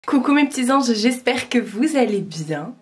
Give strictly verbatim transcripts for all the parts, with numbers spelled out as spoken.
Coucou mes petits anges, j'espère que vous allez bien.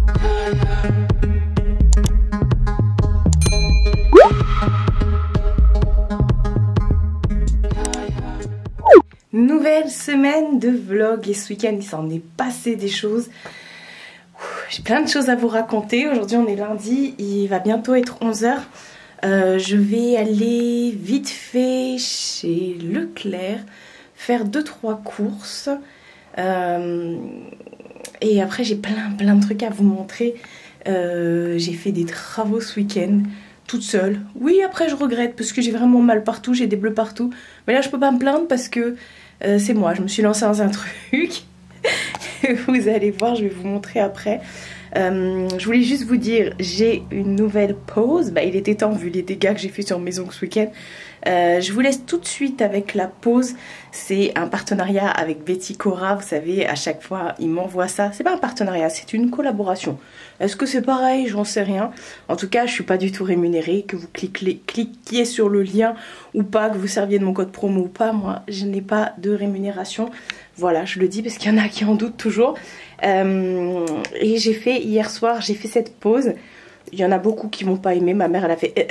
Nouvelle semaine de vlog et ce week-end il s'en est passé des choses. J'ai plein de choses à vous raconter. Aujourd'hui on est lundi, il va bientôt être onze heures. Euh, je vais aller vite fait chez Leclerc faire deux trois courses. Euh, et après j'ai plein plein de trucs à vous montrer. euh, J'ai fait des travaux ce week-end toute seule. Oui, après je regrette parce que j'ai vraiment mal partout, j'ai des bleus partout. Mais là je peux pas me plaindre parce que euh, c'est moi, je me suis lancée dans un truc. Vous allez voir, je vais vous montrer après. Euh, je voulais juste vous dire, j'ai une nouvelle pause. Bah, il était temps vu les dégâts que j'ai fait sur mes ongles ce week-end. Euh, je vous laisse tout de suite avec la pause. C'est un partenariat avec Betty Cora. Vous savez, à chaque fois, il m'envoie ça. C'est pas un partenariat, c'est une collaboration. Est-ce que c'est pareil? J'en sais rien. En tout cas, je suis pas du tout rémunérée. Que vous cliquez, cliquiez sur le lien ou pas, que vous serviez de mon code promo ou pas, moi, je n'ai pas de rémunération. Voilà, je le dis parce qu'il y en a qui en doutent toujours. Euh, et j'ai fait, hier soir, j'ai fait cette pause. Il y en a beaucoup qui m'ont pas aimé. Ma mère, elle a fait... Euh,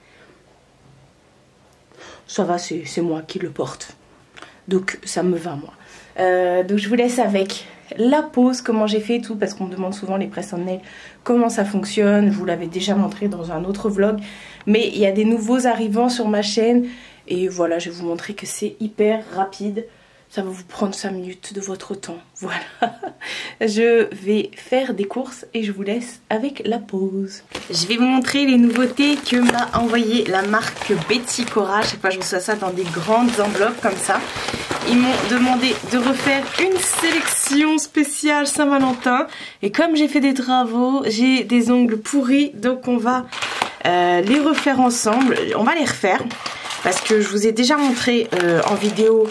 ça va, c'est moi qui le porte. Donc, ça me va, moi. Euh, donc, je vous laisse avec la pause, comment j'ai fait et tout. Parce qu'on me demande souvent les press on nail, comment ça fonctionne. Je vous l'avais déjà montré dans un autre vlog. Mais il y a des nouveaux arrivants sur ma chaîne. Et voilà, je vais vous montrer que c'est hyper rapide. Ça va vous prendre cinq minutes de votre temps. Voilà. Je vais faire des courses et je vous laisse avec la pause. Je vais vous montrer les nouveautés que m'a envoyé la marque Betty Cora. Chaque fois je reçois ça dans des grandes enveloppes comme ça. Ils m'ont demandé de refaire une sélection spéciale Saint-Valentin. Et comme j'ai fait des travaux, j'ai des ongles pourris. Donc on va euh, les refaire ensemble. On va les refaire. Parce que je vous ai déjà montré euh, en vidéo...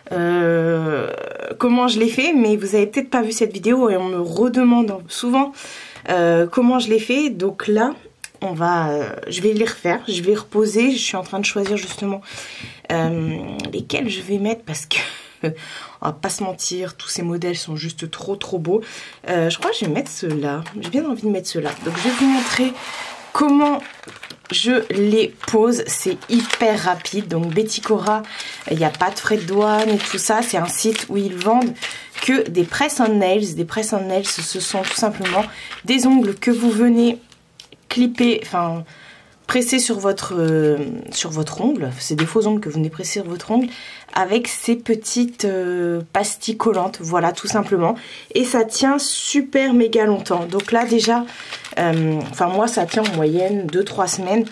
Euh, comment je l'ai fait, mais vous avez peut-être pas vu cette vidéo et on me redemande souvent euh, comment je l'ai fait. Donc là on va euh, je vais les refaire, je vais reposer. Je suis en train de choisir justement euh, lesquels je vais mettre parce que on va pas se mentir, tous ces modèles sont juste trop trop beaux. euh, je crois que je vais mettre ceux-là, j'ai bien envie de mettre ceux-là. Donc je vais vous montrer comment je les pose, c'est hyper rapide. Donc Betty Cora, il n'y a pas de frais de douane et tout ça. C'est un site où ils vendent que des press on nails. Des press on nails, ce sont tout simplement des ongles que vous venez clipper, enfin presser sur votre, euh, sur votre ongle. C'est des faux ongles que vous venez presser sur votre ongle avec ces petites euh, pastilles collantes. Voilà, tout simplement. Et ça tient super méga longtemps. Donc là déjà... Euh, enfin moi ça tient en moyenne deux trois semaines.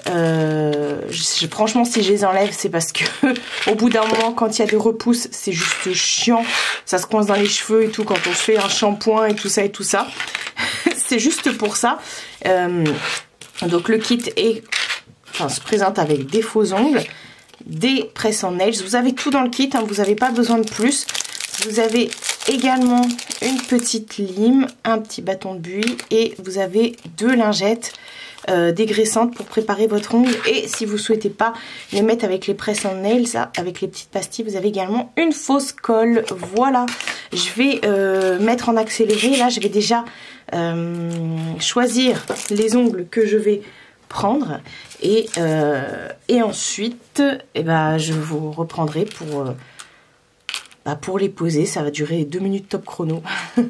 euh, je, Franchement si je les enlève c'est parce que au bout d'un moment quand il y a des repousses c'est juste chiant. Ça se coince dans les cheveux et tout quand on se fait un shampoing et tout ça et tout ça. C'est juste pour ça. euh, Donc le kit est, enfin, se présente avec des faux ongles, des press on nails. Vous avez tout dans le kit, hein, vous n'avez pas besoin de plus. Vous avez également une petite lime, un petit bâton de buis et vous avez deux lingettes euh, dégraissantes pour préparer votre ongle. Et si vous ne souhaitez pas les mettre avec les press on nails, ça, avec les petites pastilles, vous avez également une fausse colle. Voilà, je vais euh, mettre en accéléré. Là, je vais déjà euh, choisir les ongles que je vais prendre et, euh, et ensuite, eh ben, je vous reprendrai pour... Euh, Bah pour les poser. Ça va durer deux minutes top chrono.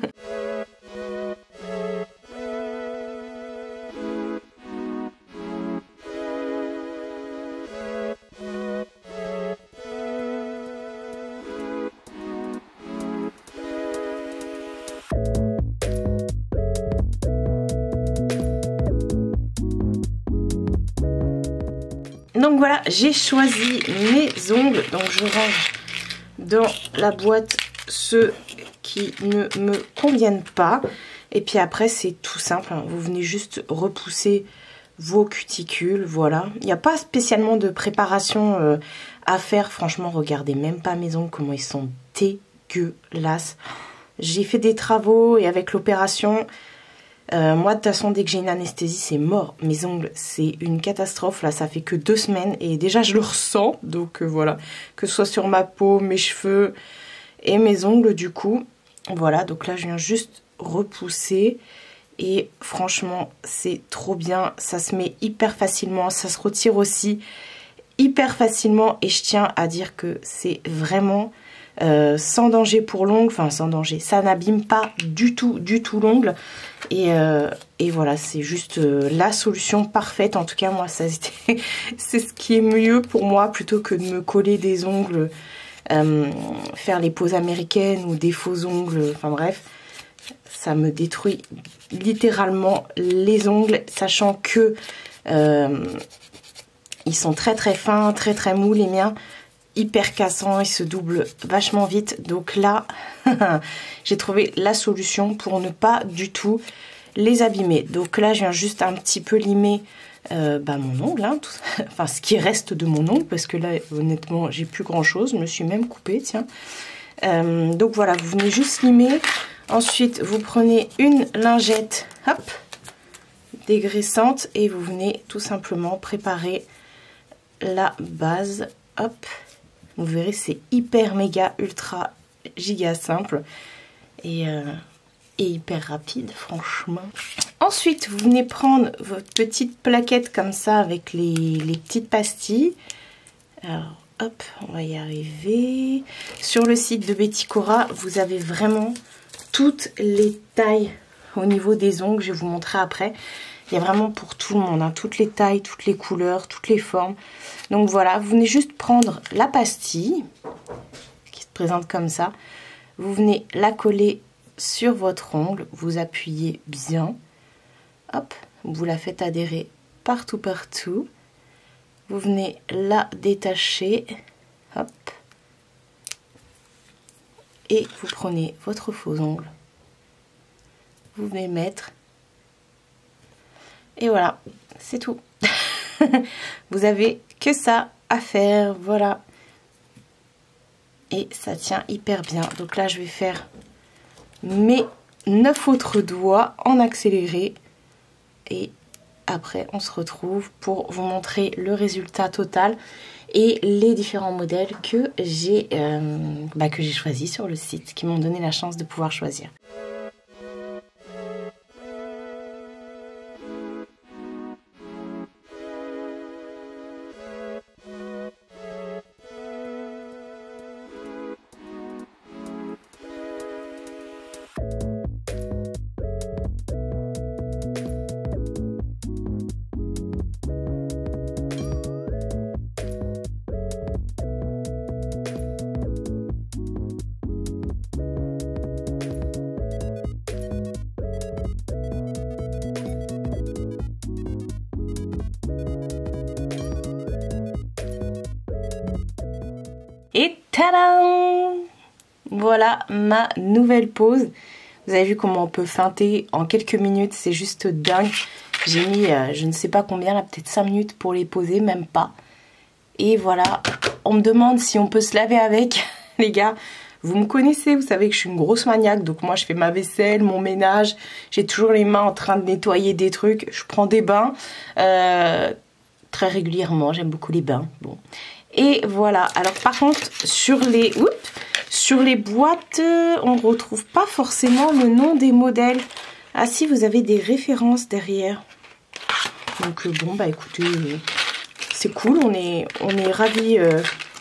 Donc voilà, j'ai choisi mes ongles. Donc je range dans la boîte ceux qui ne me conviennent pas. Et puis après c'est tout simple, hein. Vous venez juste repousser vos cuticules, voilà. Il n'y a pas spécialement de préparation euh, à faire. Franchement, regardez même pas mes ongles comment ils sont dégueulasses. J'ai fait des travaux et avec l'opération, euh, moi de toute façon dès que j'ai une anesthésie c'est mort. Mes ongles c'est une catastrophe. Là ça fait que deux semaines et déjà je le ressens. Donc euh, voilà, que ce soit sur ma peau, mes cheveux et mes ongles du coup. Voilà, donc là je viens juste repousser. Et franchement, c'est trop bien. Ça se met hyper facilement. Ça se retire aussi hyper facilement. Et je tiens à dire que c'est vraiment euh, sans danger pour l'ongle. Enfin, sans danger. Ça n'abîme pas du tout, du tout l'ongle. Et, euh, et voilà, c'est juste euh, la solution parfaite. En tout cas, moi, ça c'est ce qui est mieux pour moi. Plutôt que de me coller des ongles, euh, faire les poses américaines ou des faux ongles. Enfin bref. Ça me détruit littéralement les ongles, sachant que euh, ils sont très très fins, très très mous les miens, hyper cassants, ils se doublent vachement vite. Donc là, j'ai trouvé la solution pour ne pas du tout les abîmer. Donc là, je viens juste un petit peu limer euh, bah, mon ongle, hein, tout, enfin ce qui reste de mon ongle, parce que là, honnêtement, j'ai plus grand chose, je me suis même coupée, tiens. Euh, donc voilà, vous venez juste limer. Ensuite, vous prenez une lingette, hop, dégraissante, et vous venez tout simplement préparer la base, hop. Vous verrez, c'est hyper méga ultra giga simple et, euh, et hyper rapide, franchement. Ensuite, vous venez prendre votre petite plaquette comme ça avec les, les petites pastilles. Alors, hop, on va y arriver. Sur le site de Betty Cora, vous avez vraiment toutes les tailles au niveau des ongles. Je vais vous montrer après. Il y a vraiment pour tout le monde, hein, toutes les tailles, toutes les couleurs, toutes les formes. Donc voilà, vous venez juste prendre la pastille qui se présente comme ça. Vous venez la coller sur votre ongle. Vous appuyez bien. Hop, vous la faites adhérer partout, partout. Vous venez la détacher. Hop. Et vous prenez votre faux ongle, vous venez mettre, et voilà, c'est tout. Vous avez que ça à faire, voilà. Et ça tient hyper bien. Donc là, je vais faire mes neuf autres doigts en accéléré. Et après, on se retrouve pour vous montrer le résultat total et les différents modèles que j'ai euh, bah, que j'ai choisis sur le site, qui m'ont donné la chance de pouvoir choisir. Et tadam! Voilà ma nouvelle pose. Vous avez vu comment on peut feinter en quelques minutes, c'est juste dingue. J'ai mis euh, je ne sais pas combien, là peut-être cinq minutes pour les poser, même pas. Et voilà, on me demande si on peut se laver avec. Les gars, vous me connaissez, vous savez que je suis une grosse maniaque. Donc moi je fais ma vaisselle, mon ménage. J'ai toujours les mains en train de nettoyer des trucs. Je prends des bains euh, très régulièrement, j'aime beaucoup les bains. Bon. Et voilà, alors par contre sur les, oups, sur les boîtes, on ne retrouve pas forcément le nom des modèles. Ah si, vous avez des références derrière. Donc euh, bon bah écoutez, euh, c'est cool, on est, on est ravis, euh,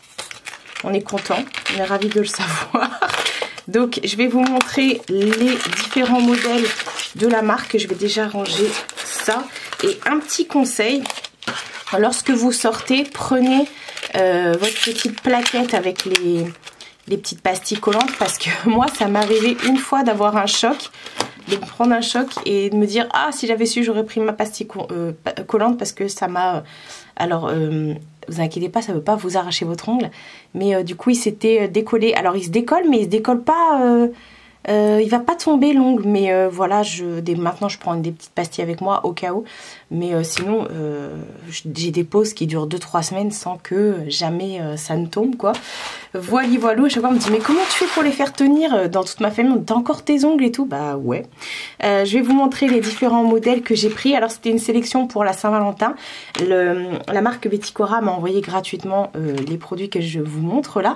on est content, on est ravis de le savoir. Donc je vais vous montrer les différents modèles de la marque. Je vais déjà ranger ça. Et un petit conseil, lorsque vous sortez, prenez euh, votre petite plaquette avec les, les petites pastilles collantes, parce que moi ça m'est arrivé une fois d'avoir un choc, de prendre un choc et de me dire ah si j'avais su j'aurais pris ma pastille euh, collante, parce que ça m'a... Alors euh, vous inquiétez pas, ça ne veut pas vous arracher votre ongle, mais euh, du coup il s'était décollé. Alors il se décolle, mais il se décolle pas... Euh, Euh, il va pas tomber l'ongle, mais euh, voilà, je, des, maintenant je prends des petites pastilles avec moi au cas où, mais euh, sinon euh, j'ai des pauses qui durent deux trois semaines sans que jamais euh, ça ne tombe quoi. Voilà, voilà, à chaque fois on me dit mais comment tu fais pour les faire tenir? Dans toute ma famille on dit t'as encore tes ongles et tout, bah ouais. Euh, je vais vous montrer les différents modèles que j'ai pris. Alors c'était une sélection pour la Saint-Valentin. La marque Betty Cora m'a envoyé gratuitement euh, les produits que je vous montre là.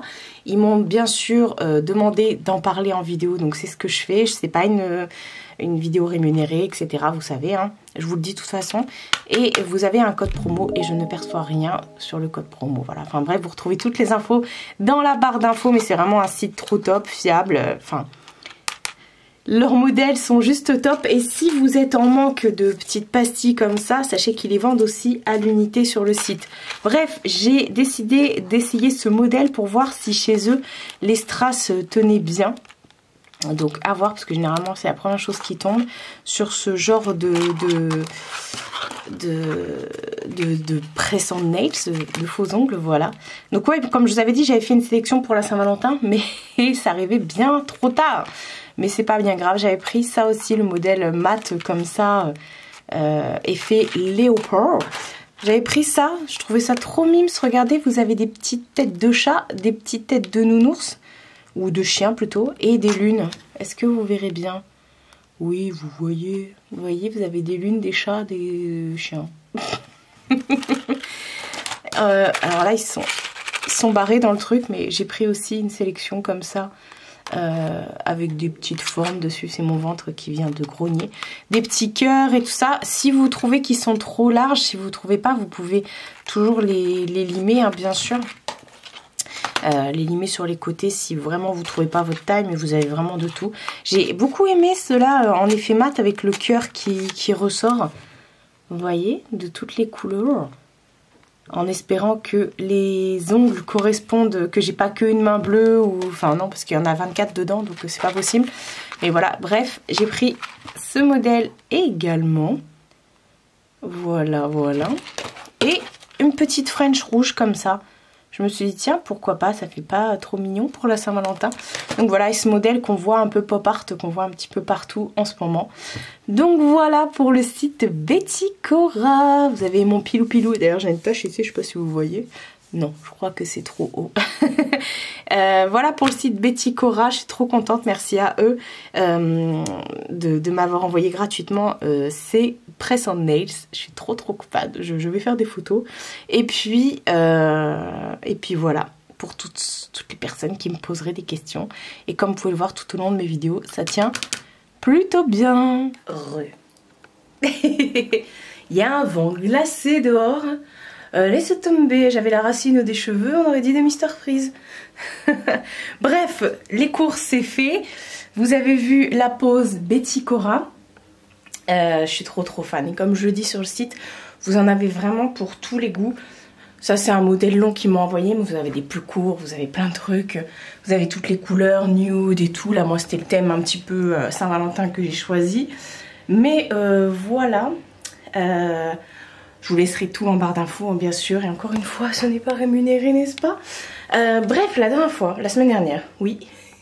Ils m'ont bien sûr euh, demandé d'en parler en vidéo, donc c'est ce que je fais. C'est pas une, une vidéo rémunérée, et cetera. Vous savez, hein, je vous le dis de toute façon. Et vous avez un code promo et je ne perçois rien sur le code promo. Voilà. Enfin bref, vous retrouvez toutes les infos dans la barre d'infos, mais c'est vraiment un site trop top, fiable. Enfin, leurs modèles sont juste top. Et si vous êtes en manque de petites pastilles comme ça, sachez qu'ils les vendent aussi à l'unité sur le site. Bref, j'ai décidé d'essayer ce modèle pour voir si chez eux les strass tenaient bien. Donc à voir, parce que généralement c'est la première chose qui tombe sur ce genre de de de, de, de press on nails, de faux ongles, voilà. Donc ouais, comme je vous avais dit, j'avais fait une sélection pour la Saint-Valentin, mais ça arrivait bien trop tard. Mais c'est pas bien grave, j'avais pris ça aussi, le modèle mat comme ça, euh, effet léopard. J'avais pris ça, je trouvais ça trop mimes. Regardez, vous avez des petites têtes de chat, des petites têtes de nounours, ou de chien plutôt, et des lunes. Est-ce que vous verrez bien? Oui, vous voyez, vous voyez, vous avez des lunes, des chats, des chiens. euh, alors là, ils sont, ils sont barrés dans le truc, mais j'ai pris aussi une sélection comme ça, euh, avec des petites formes dessus. C'est mon ventre qui vient de grogner. Des petits cœurs et tout ça. Si vous trouvez qu'ils sont trop larges, si vous ne trouvez pas, vous pouvez toujours les, les limer, hein, bien sûr. Euh, les limer sur les côtés si vraiment vous ne trouvez pas votre taille, mais vous avez vraiment de tout. J'ai beaucoup aimé cela euh, en effet mat avec le cœur qui, qui ressort, vous voyez, de toutes les couleurs, en espérant que les ongles correspondent, que j'ai pas qu'une main bleue, ou enfin non, parce qu'il y en a vingt-quatre dedans, donc c'est pas possible. Mais voilà, bref, j'ai pris ce modèle également, voilà, voilà, et une petite French rouge comme ça. Je me suis dit, tiens, pourquoi pas, ça fait pas trop mignon pour la Saint-Valentin. Donc voilà, et ce modèle qu'on voit un peu pop art, qu'on voit un petit peu partout en ce moment. Donc voilà pour le site Betty Cora. Vous avez mon pilou pilou, d'ailleurs j'ai une tache ici, je sais pas si vous voyez. Non, je crois que c'est trop haut. euh, voilà pour le site Betty Cora, je suis trop contente, merci à eux euh, de, de m'avoir envoyé gratuitement euh, ces press on nails. Je suis trop trop coupable, je, je vais faire des photos. Et puis, euh, et puis voilà, pour toutes, toutes les personnes qui me poseraient des questions. Et comme vous pouvez le voir tout au long de mes vidéos, ça tient plutôt bien. Heureux. Il y a un vent glacé dehors. Euh, laissez tomber, j'avais la racine des cheveux, on aurait dit de Mister Freeze. Bref, les courses c'est fait. Vous avez vu la pose Betty Cora. Euh, je suis trop trop fan. Et comme je le dis sur le site, vous en avez vraiment pour tous les goûts. Ça c'est un modèle long qu'ils m'ont envoyé, mais vous avez des plus courts, vous avez plein de trucs. Vous avez toutes les couleurs, nude et tout. Là moi c'était le thème un petit peu euh, Saint-Valentin que j'ai choisi. Mais euh, voilà. Euh... Je vous laisserai tout en barre d'infos, bien sûr. Et encore une fois, ce n'est pas rémunéré, n'est-ce pas? euh, Bref, la dernière fois, la semaine dernière, oui.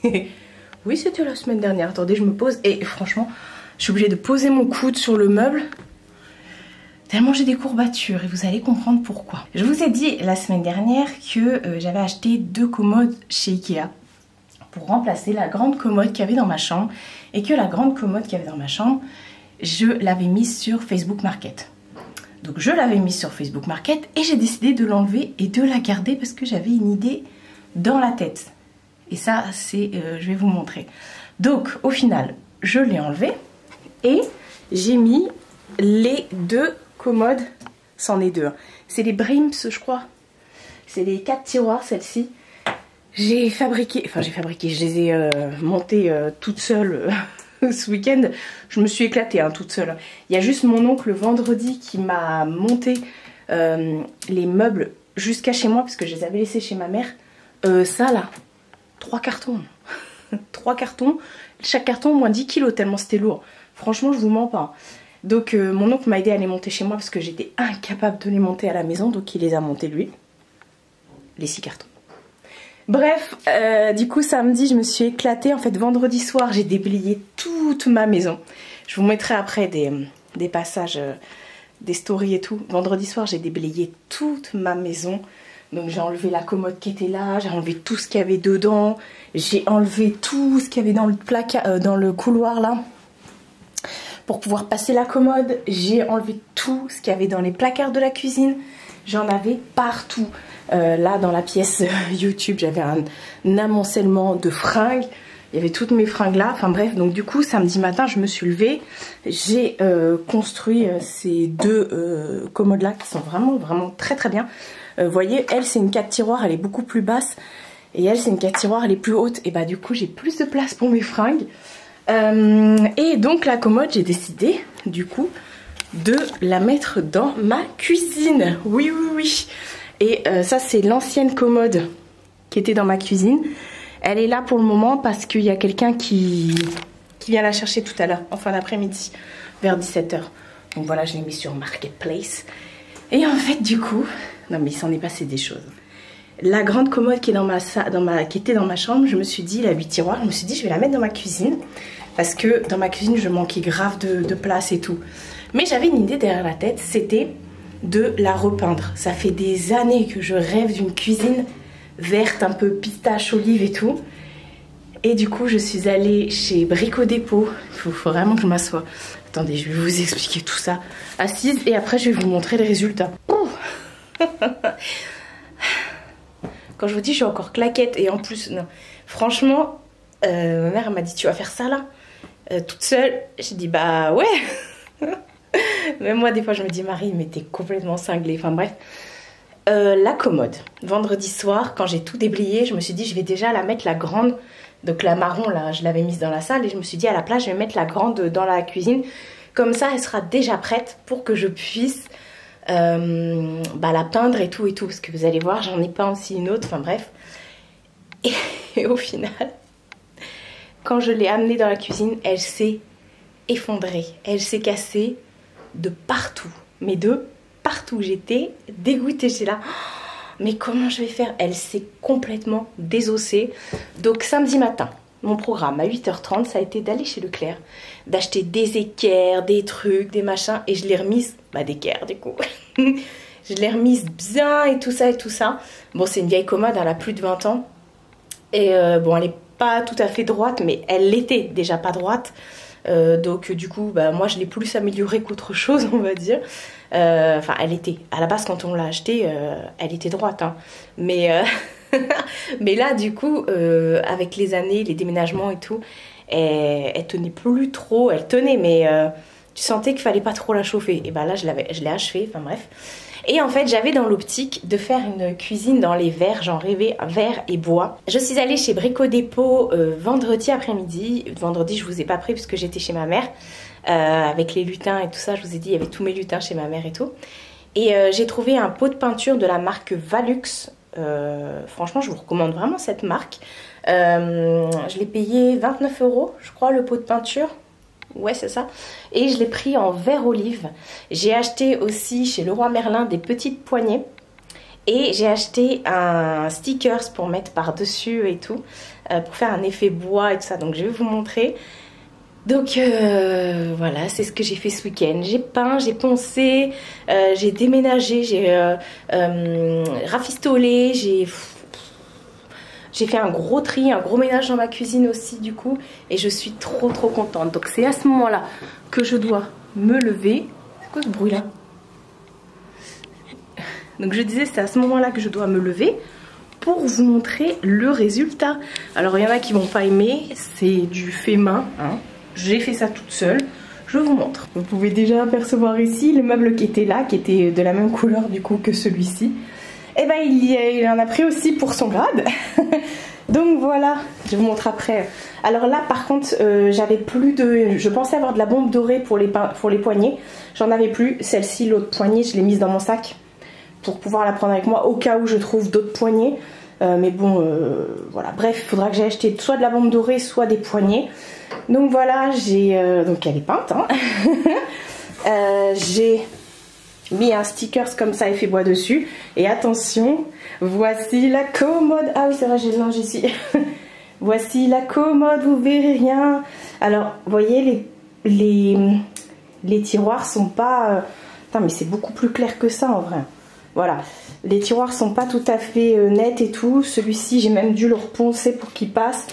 Oui, c'était la semaine dernière. Attendez, je me pose. Et franchement, je suis obligée de poser mon coude sur le meuble. Tellement j'ai des courbatures. Et vous allez comprendre pourquoi. Je vous ai dit la semaine dernière que euh, j'avais acheté deux commodes chez Ikea pour remplacer la grande commode qu'il y avait dans ma chambre. Et que la grande commode qu'il y avait dans ma chambre, je l'avais mise sur Facebook Market. Donc je l'avais mise sur Facebook Market et j'ai décidé de l'enlever et de la garder parce que j'avais une idée dans la tête. Et ça, c'est, euh, je vais vous montrer. Donc au final, je l'ai enlevé et j'ai mis les deux commodes. C'en est deux. Hein. C'est les Brims, je crois. C'est les quatre tiroirs, celle-ci. J'ai fabriqué, enfin j'ai fabriqué, je les ai euh, montées euh, toutes seules. Ce week-end, je me suis éclatée hein, toute seule. Il y a juste mon oncle vendredi qui m'a monté euh, les meubles jusqu'à chez moi parce que je les avais laissés chez ma mère. Euh, ça là, trois cartons. trois cartons. Chaque carton au moins dix kilos tellement c'était lourd. Franchement, je vous mens pas. Donc euh, mon oncle m'a aidé à les monter chez moi parce que j'étais incapable de les monter à la maison. Donc il les a montés lui. Les six cartons. Bref, euh, du coup samedi je me suis éclatée. En fait vendredi soir j'ai déblayé toute ma maison. Je vous mettrai après des, des passages, euh, des stories et tout. Vendredi soir j'ai déblayé toute ma maison. Donc j'ai enlevé la commode qui était là, j'ai enlevé tout ce qu'il y avait dedans. J'ai enlevé tout ce qu'il y avait dans le, placard, euh, dans le couloir là. Pour pouvoir passer la commode, j'ai enlevé tout ce qu'il y avait dans les placards de la cuisine. J'en avais partout. Euh, là dans la pièce YouTube j'avais un, un amoncellement de fringues. Il y avait toutes mes fringues là, enfin bref, donc du coup samedi matin je me suis levée, j'ai euh, construit euh, ces deux euh, commodes là qui sont vraiment vraiment très très bien. Vous euh, voyez, elle c'est une quatre tiroirs, elle est beaucoup plus basse, et elle c'est une quatre tiroirs, elle est plus haute, et bah du coup j'ai plus de place pour mes fringues. Euh, et donc la commode, j'ai décidé du coup de la mettre dans ma cuisine, oui oui oui. Et euh, ça c'est l'ancienne commode qui était dans ma cuisine. Elle est là pour le moment parce qu'il y a quelqu'un qui, qui vient la chercher tout à l'heure, en fin d'après-midi, vers dix-sept heures. Donc voilà, je l'ai mis sur Marketplace. Et en fait, du coup, non mais il s'en est passé des choses. La grande commode qui, est dans ma, dans ma, qui était dans ma chambre, je me suis dit, la huit tiroirs, je me suis dit, je vais la mettre dans ma cuisine. Parce que dans ma cuisine, je manquais grave de, de place et tout. Mais j'avais une idée derrière la tête, c'était de la repeindre. Ça fait des années que je rêve d'une cuisine verte, un peu pistache, olive et tout. Et du coup, je suis allée chez Brico Dépôt. Il faut, faut vraiment que je m'assoie. Attendez, je vais vous expliquer tout ça assise et après, je vais vous montrer les résultats. Quand je vous dis, je suis encore claquette et en plus, non. Franchement, euh, ma mère m'a dit, tu vas faire ça là euh, toute seule. J'ai dit, bah ouais. Même moi, des fois, je me dis, Marie, mais t'es complètement cinglée. Enfin bref. Euh, la commode, vendredi soir, quand j'ai tout déblayé, je me suis dit je vais déjà la mettre la grande, donc la marron là, je l'avais mise dans la salle et je me suis dit à la place je vais mettre la grande dans la cuisine, comme ça elle sera déjà prête pour que je puisse euh, bah, la peindre et tout et tout, parce que vous allez voir j'en ai peint aussi une autre, enfin bref. Et, et au final, quand je l'ai amenée dans la cuisine, elle s'est effondrée, elle s'est cassée de partout, mais de partout, j'étais dégoûtée, j'étais là, mais comment je vais faire? Elle s'est complètement désossée. Donc samedi matin, mon programme à huit heures trente, ça a été d'aller chez Leclerc, d'acheter des équerres, des trucs, des machins, et je l'ai remise, bah d'équerres du coup, je l'ai remise bien et tout ça et tout ça. Bon, c'est une vieille commode, elle a plus de vingt ans, et euh, bon, elle est pas tout à fait droite, mais elle l'était déjà pas droite. Euh, donc du coup bah, moi je l'ai plus améliorée qu'autre chose, on va dire. Euh, enfin elle était à la base quand on l'a achetée euh, elle était droite hein. mais euh, mais là du coup euh, avec les années, les déménagements et tout, elle, elle tenait plus trop, elle tenait mais euh, tu sentais qu'il fallait pas trop la chauffer, et bah là je l'avais, je l'ai achevée, enfin bref. Et en fait j'avais dans l'optique de faire une cuisine dans les verres, j'en rêvais, verre et bois. Je suis allée chez Brico Dépôt euh, vendredi après-midi. Vendredi je vous ai pas pris puisque j'étais chez ma mère euh, avec les lutins et tout ça, je vous ai dit il y avait tous mes lutins chez ma mère et tout. Et euh, j'ai trouvé un pot de peinture de la marque Valux. Euh, franchement je vous recommande vraiment cette marque. Euh, je l'ai payé vingt-neuf euros je crois le pot de peinture. Ouais c'est ça. Et je l'ai pris en vert olive. J'ai acheté aussi chez Leroy Merlin des petites poignées. Et j'ai acheté un stickers pour mettre par dessus et tout, euh, pour faire un effet bois et tout ça. Donc je vais vous montrer. Donc euh, voilà, c'est ce que j'ai fait ce week-end. J'ai peint, j'ai poncé, euh, j'ai déménagé, j'ai euh, euh, rafistolé, j'ai... J'ai fait un gros tri, un gros ménage dans ma cuisine aussi du coup. Et je suis trop trop contente. Donc c'est à ce moment-là que je dois me lever. C'est quoi ce bruit là? Donc je disais c'est à ce moment-là que je dois me lever pour vous montrer le résultat. Alors il y en a qui vont pas aimer. C'est du fait main. Hein. J'ai fait ça toute seule. Je vous montre. Vous pouvez déjà apercevoir ici le meuble qui était là, qui était de la même couleur du coup que celui-ci. Et ben il, y a, il en a pris aussi pour son grade. Donc voilà, je vous montre après. Alors là par contre euh, j'avais plus de... Je pensais avoir de la bombe dorée pour les, pour les poignées. J'en avais plus. Celle-ci, l'autre poignée, je l'ai mise dans mon sac pour pouvoir la prendre avec moi au cas où je trouve d'autres poignées. Euh, mais bon euh, voilà, bref, il faudra que j'ai acheté soit de la bombe dorée, soit des poignées. Donc voilà, j'ai... Euh, donc elle est peinte. Hein. euh, j'ai... mis un stickers comme ça effet bois dessus. Et attention, voici la commode. Ah oui c'est vrai, j'ai le linge ici. Voici la commode, vous verrez rien. Alors vous voyez les, les, les tiroirs sont pas... Euh... Putain, mais c'est beaucoup plus clair que ça en vrai. Voilà, les tiroirs sont pas tout à fait euh, nets et tout. Celui-ci j'ai même dû le reponcer pour qu'il passe.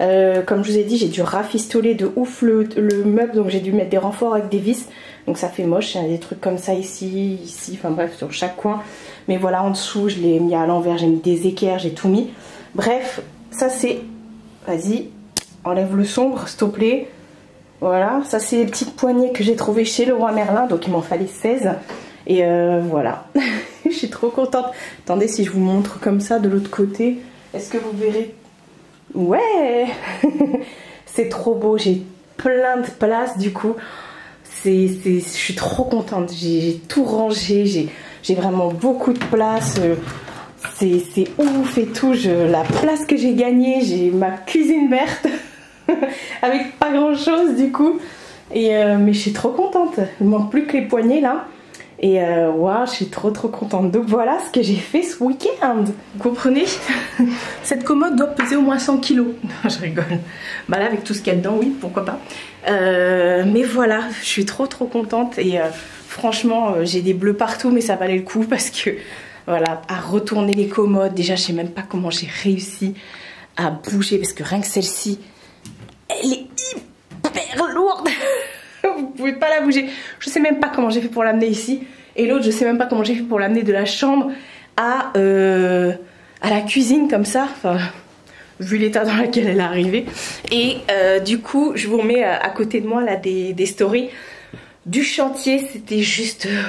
Euh, comme je vous ai dit, j'ai dû rafistoler de ouf le, le meuble, donc j'ai dû mettre des renforts avec des vis. Donc ça fait moche, il y a des trucs comme ça ici, ici, enfin bref, sur chaque coin. Mais voilà, en dessous, je l'ai mis à l'envers, j'ai mis des équerres, j'ai tout mis. Bref, ça c'est... Vas-y, enlève le sombre, s'il te plaît. Voilà, ça c'est les petites poignées que j'ai trouvées chez Leroy Merlin, donc il m'en fallait seize. Et euh, voilà, je suis trop contente. Attendez, si je vous montre comme ça de l'autre côté, est-ce que vous verrez? Ouais. C'est trop beau, j'ai plein de place du coup. C'est, c'est, je suis trop contente, j'ai tout rangé, j'ai vraiment beaucoup de place. C'est ouf et tout, je, la place que j'ai gagnée, j'ai ma cuisine verte avec pas grand chose du coup. Et euh, mais je suis trop contente, il me manque plus que les poignées là. Et euh, waouh, je suis trop trop contente. Donc voilà ce que j'ai fait ce week-end. Vous comprenez? Cette commode doit peser au moins cent kilos. Non, je rigole. Bah là, avec tout ce qu'il y a dedans, oui, pourquoi pas. Euh, mais voilà, je suis trop trop contente. Et euh, franchement, euh, j'ai des bleus partout, mais ça valait le coup parce que voilà, à retourner les commodes. Déjà, je sais même pas comment j'ai réussi à bouger parce que rien que celle-ci, elle est hyper lourde. Vous pouvez pas la bouger. Je sais même pas comment j'ai fait pour l'amener ici. Et l'autre, je sais même pas comment j'ai fait pour l'amener de la chambre à, euh, à la cuisine comme ça. Enfin, vu l'état dans lequel elle est arrivée. Et euh, du coup, je vous remets à côté de moi là des, des stories du chantier. C'était juste... Euh,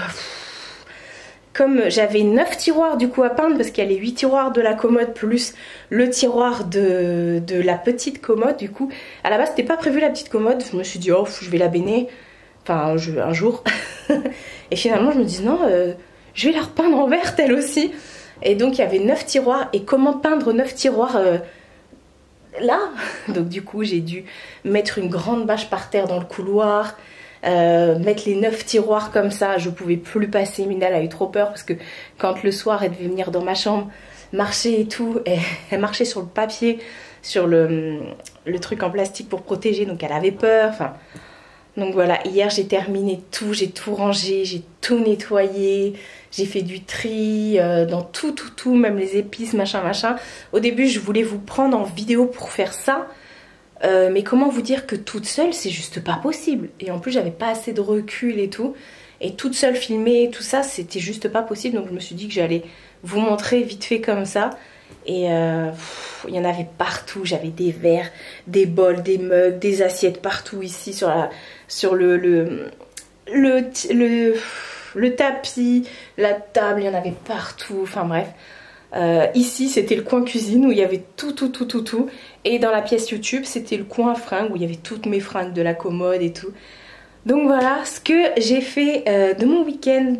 comme j'avais neuf tiroirs du coup à peindre, parce qu'il y a les huit tiroirs de la commode plus le tiroir de, de la petite commode, du coup à la base c'était pas prévu la petite commode, je me suis dit oh je vais la bénir, enfin je, un jour et finalement je me dis non euh, je vais la repeindre en vert elle aussi. Et donc il y avait neuf tiroirs, et comment peindre neuf tiroirs euh, là? Donc du coup j'ai dû mettre une grande bâche par terre dans le couloir. Euh, mettre les neuf tiroirs comme ça, je pouvais plus passer. Mina a eu trop peur parce que quand le soir elle devait venir dans ma chambre marcher et tout, elle, elle marchait sur le papier, sur le, le truc en plastique pour protéger, donc elle avait peur. Enfin, donc voilà, hier j'ai terminé tout, j'ai tout rangé, j'ai tout nettoyé, j'ai fait du tri euh, dans tout tout tout, même les épices machin machin. Au début je voulais vous prendre en vidéo pour faire ça. Euh, mais comment vous dire que toute seule c'est juste pas possible. Et en plus j'avais pas assez de recul et tout. Et toute seule filmer tout ça c'était juste pas possible. Donc je me suis dit que j'allais vous montrer vite fait comme ça. Et euh, pff, il y en avait partout. J'avais des verres, des bols, des mugs, des assiettes partout ici sur, la, sur le, le, le, le, le tapis, la table. Il y en avait partout. Enfin bref. Euh, ici c'était le coin cuisine où il y avait tout tout tout tout tout, et dans la pièce YouTube c'était le coin fringues où il y avait toutes mes fringues de la commode et tout. Donc voilà ce que j'ai fait euh, de mon week-end.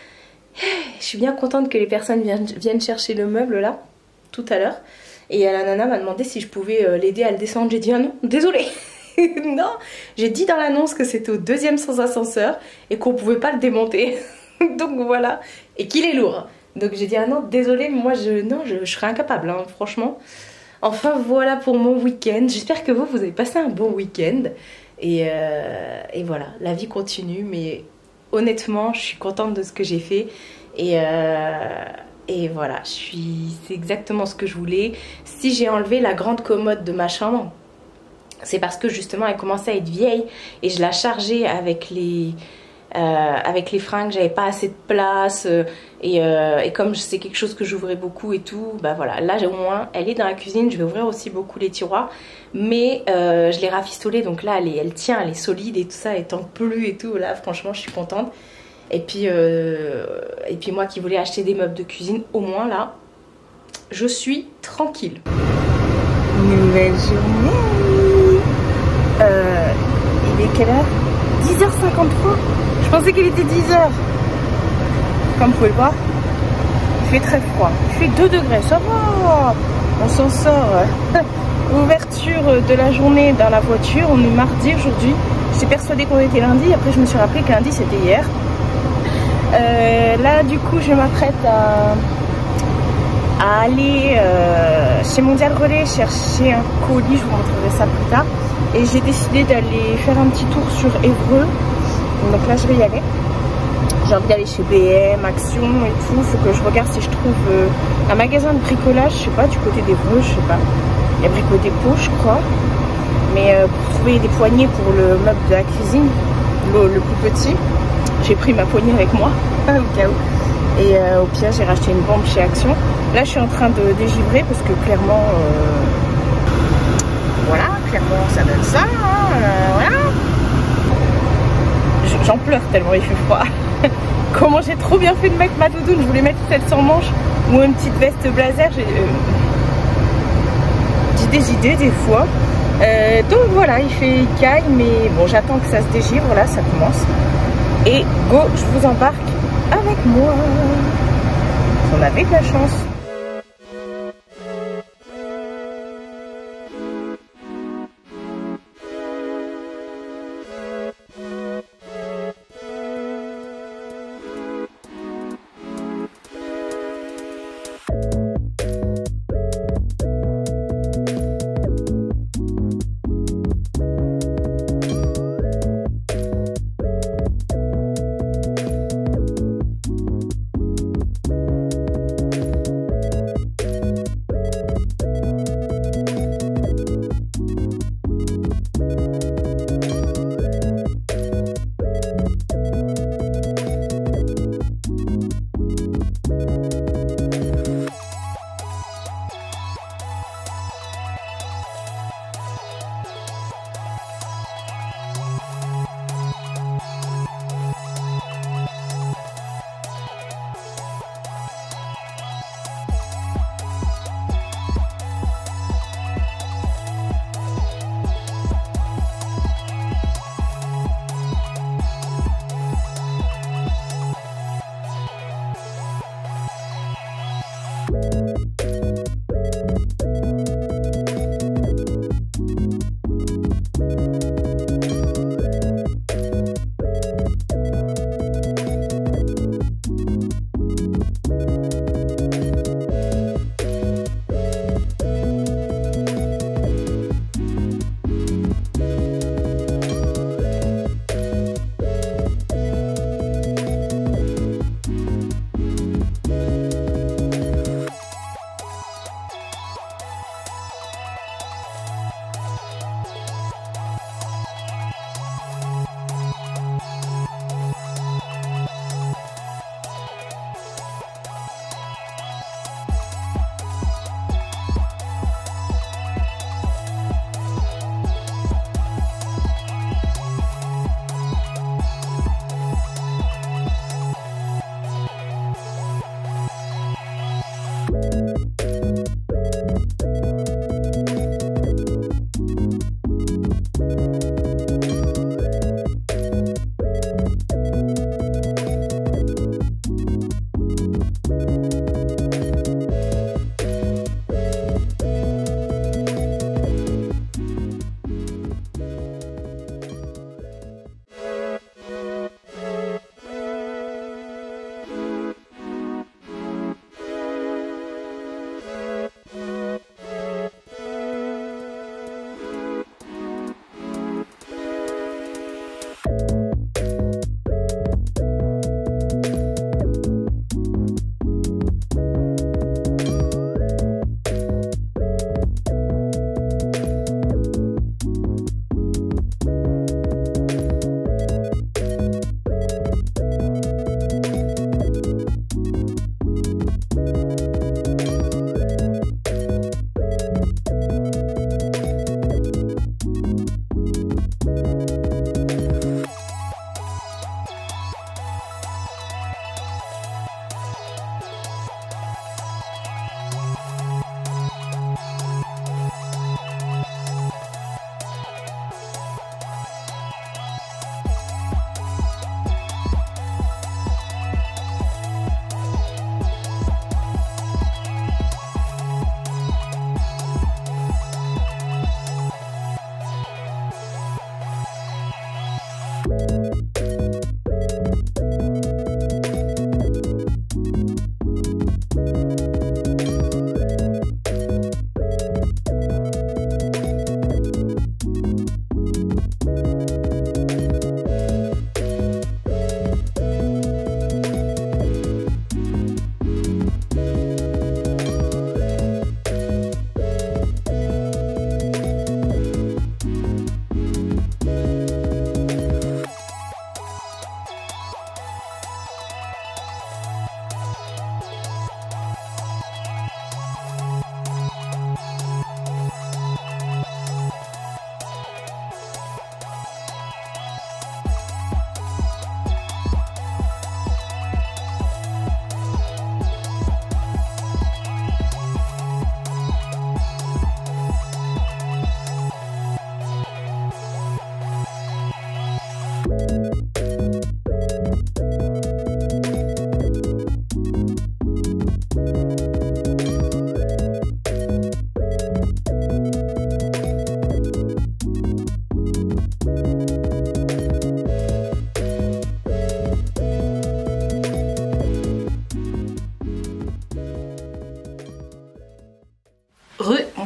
Je suis bien contente que les personnes viennent, viennent chercher le meuble là tout à l'heure, et la nana m'a demandé si je pouvais euh, l'aider à le descendre. J'ai dit ah non, désolée. Non, j'ai dit dans l'annonce que c'était au deuxième sans ascenseur et qu'on pouvait pas le démonter. Donc voilà, et qu'il est lourd. Donc j'ai dit ah non désolée, moi je non je, je serais incapable hein, franchement. Enfin voilà pour mon week-end. J'espère que vous vous avez passé un bon week-end. Et, euh, et voilà, la vie continue. Mais honnêtement je suis contente de ce que j'ai fait. Et, euh, et voilà, je suis, c'est exactement ce que je voulais. Si j'ai enlevé la grande commode de ma chambre, c'est parce que justement elle commençait à être vieille. Et je la chargeais avec les... Euh, avec les fringues, j'avais pas assez de place, euh, et, euh, et comme c'est quelque chose que j'ouvrais beaucoup et tout, bah voilà, là au moins elle est dans la cuisine. Je vais ouvrir aussi beaucoup les tiroirs, mais euh, je l'ai rafistolée, donc là elle, est, elle tient, elle est solide et tout ça, elle tangue plus et tout. Là franchement je suis contente. Et puis, euh, et puis moi qui voulais acheter des meubles de cuisine, au moins là je suis tranquille. Nouvelle journée. euh, Il est quelle heure? dix heures cinquante-trois. Je pensais qu'il était dix heures. Comme vous pouvez le voir, il fait très froid. Il fait deux degrés, ça va. On s'en sort. Ouverture de la journée dans la voiture. On est mardi aujourd'hui. J'étais persuadée qu'on était lundi. Après, je me suis rappelé que lundi, c'était hier. Euh, là, du coup, je m'apprête à, à aller euh, chez Mondial Relais chercher un colis. Je vous montrerai ça plus tard. Et j'ai décidé d'aller faire un petit tour sur Évreux. Donc là je vais y aller. J'ai envie d'aller chez B M, Action et tout. Faut que je regarde si je trouve euh, un magasin de bricolage, je sais pas, du côté des Vosges, je sais pas. Il y a Brico Dépôt, je crois. Mais euh, pour trouver des poignées pour le meuble de la cuisine, le, le plus petit, j'ai pris ma poignée avec moi, au cas où. Et euh, au pire, j'ai racheté une bombe chez Action. Là, je suis en train de dégivrer parce que clairement, euh, voilà, clairement, ça donne ça. Hein, euh, voilà. J'en pleure tellement il fait froid. Comment j'ai trop bien fait de mettre ma doudoune. Je voulais mettre celle sans manche ou une petite veste blazer. J'ai euh, des idées des fois. Euh, donc voilà, il fait il caille, mais bon, j'attends que ça se dégivre. Là, ça commence. Et go, je vous embarque avec moi. On avait de la chance.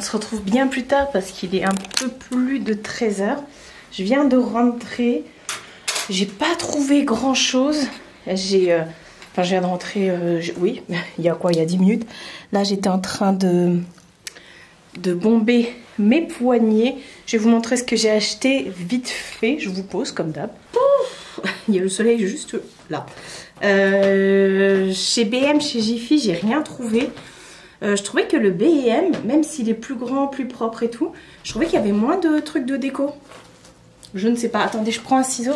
se retrouve bien plus tard parce qu'il est un peu plus de treize heures. Je viens de rentrer. J'ai pas trouvé grand chose. J'ai... Euh, enfin, je viens de rentrer... Euh, oui, il y a quoi? Il y a dix minutes. Là, j'étais en train de... de bomber mes poignets. Je vais vous montrer ce que j'ai acheté vite fait. Je vous pose comme d'hab. Il y a le soleil juste là. Euh, chez B M, chez Jiffy, j'ai rien trouvé. Euh, je trouvais que le B M, même s'il est plus grand, plus propre et tout, je trouvais qu'il y avait moins de trucs de déco. Je ne sais pas. Attendez, je prends un ciseau.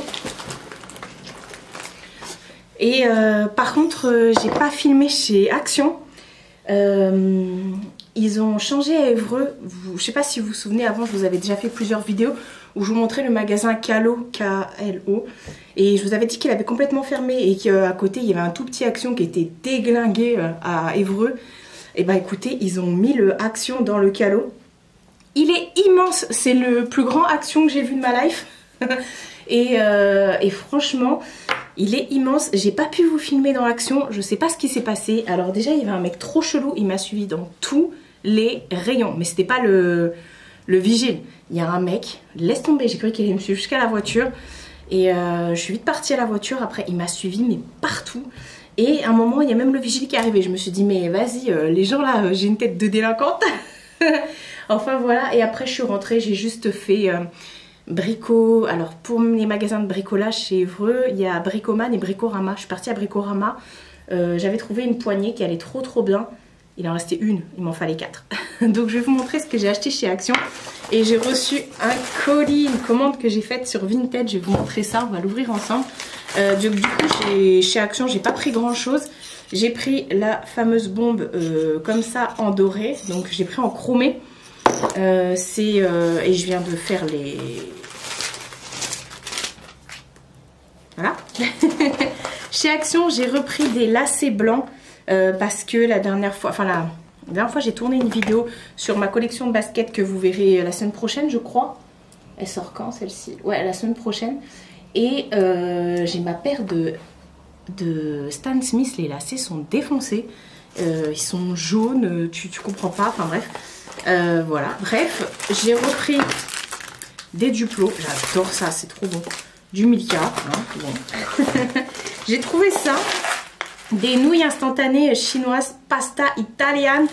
Et euh, par contre, euh, j'ai pas filmé chez Action. Euh, ils ont changé à Évreux. Vous, je sais pas si vous vous souvenez, avant je vous avais déjà fait plusieurs vidéos où je vous montrais le magasin Calo, K L O. Et je vous avais dit qu'il avait complètement fermé et qu'à côté il y avait un tout petit Action qui était déglingué à Évreux. Et bah écoutez, ils ont mis le Action dans le Calo. Il est immense, c'est le plus grand Action que j'ai vu de ma life. et, euh, et franchement, il est immense. J'ai pas pu vous filmer dans Action, je sais pas ce qui s'est passé. Alors déjà, il y avait un mec trop chelou, il m'a suivi dans tous les rayons. Mais c'était pas le, le vigile. Il y a un mec, laisse tomber, j'ai cru qu'il allait me suivre jusqu'à la voiture. Et euh, je suis vite partie à la voiture, après il m'a suivi mais partout. Et à un moment, il y a même le vigile qui est arrivé. Je me suis dit, mais vas-y, euh, les gens là, euh, j'ai une tête de délinquante. Enfin voilà, et après je suis rentrée, j'ai juste fait euh, Brico. Alors pour les magasins de bricolage chez Évreux, il y a Bricoman et Bricorama. Je suis partie à Bricorama, euh, j'avais trouvé une poignée qui allait trop trop bien. Il en restait une, il m'en fallait quatre. Donc je vais vous montrer ce que j'ai acheté chez Action. Et j'ai reçu un colis, une commande que j'ai faite sur Vinted. Je vais vous montrer ça, on va l'ouvrir ensemble. Euh, du, du coup chez Action, j'ai pas pris grand chose. J'ai pris la fameuse bombe euh, comme ça en doré. Donc j'ai pris en chromé. Euh, c'est euh, et je viens de faire les... Voilà. Chez Action, j'ai repris des lacets blancs. Euh, parce que la dernière fois, enfin la, la dernière fois j'ai tourné une vidéo sur ma collection de baskets que vous verrez la semaine prochaine je crois. Elle sort quand celle-ci? Ouais, la semaine prochaine. Et euh, j'ai ma paire de, de Stan Smith, les lacets sont défoncés. Euh, ils sont jaunes, tu, tu comprends pas, enfin bref. Euh, voilà, bref, j'ai repris des Duplo, j'adore ça, c'est trop bon. Du Milka, hein, bon. J'ai trouvé ça. Des nouilles instantanées chinoises, pasta italiane.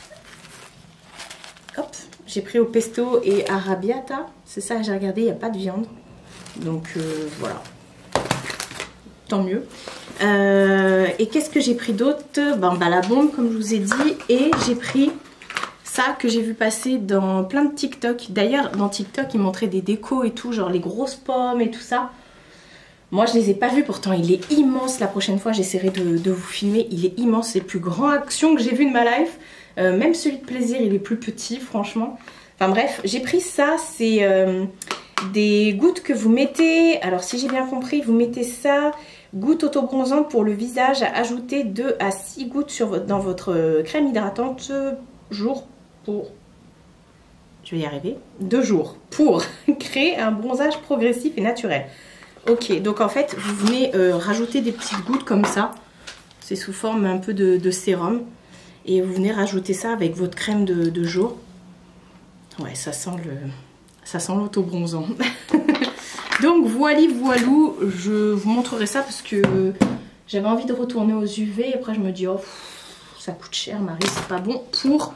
Hop, j'ai pris au pesto et arrabbiata. C'est ça, j'ai regardé, il n'y a pas de viande. Donc euh, voilà. Tant mieux. Euh, et qu'est-ce que j'ai pris d'autre? Ben, bah, la bombe, comme je vous ai dit. Et j'ai pris ça que j'ai vu passer dans plein de TikTok. D'ailleurs, dans TikTok, ils montraient des décos et tout, genre les grosses pommes et tout ça. Moi je les ai pas vus, pourtant il est immense. La prochaine fois j'essaierai de, de vous filmer. Il est immense, c'est le plus grand Action que j'ai vu de ma life. euh, Même celui de plaisir il est plus petit franchement. Enfin bref, j'ai pris ça. C'est euh, des gouttes que vous mettez. Alors si j'ai bien compris, vous mettez ça, gouttes autobronzantes pour le visage, à ajouter deux à six gouttes sur votre, dans votre crème hydratante jour pour... Je vais y arriver. Deux jours pour créer un bronzage progressif et naturel. Ok, donc en fait, vous venez euh, rajouter des petites gouttes comme ça. C'est sous forme un peu de, de sérum. Et vous venez rajouter ça avec votre crème de, de jour. Ouais, ça sent le, ça sent l'auto-bronzant. Donc voilà, voilou, je vous montrerai ça parce que j'avais envie de retourner aux U V. Et après, je me dis, oh, ça coûte cher, Marie, c'est pas bon pour...